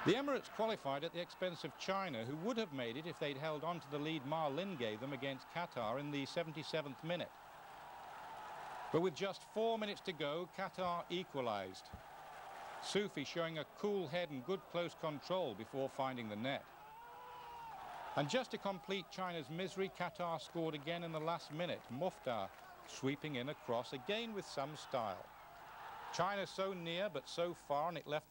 The Emirates qualified at the expense of China, who would have made it if they'd held on to the lead Ma Lin gave them against Qatar in the 77th minute. But with just 4 minutes to go, Qatar equalised. Sufi showing a cool head and good close control before finding the net. And just to complete China's misery, Qatar scored again in the last minute. Muftar sweeping in a cross, again with some style. China so near but so far, and it left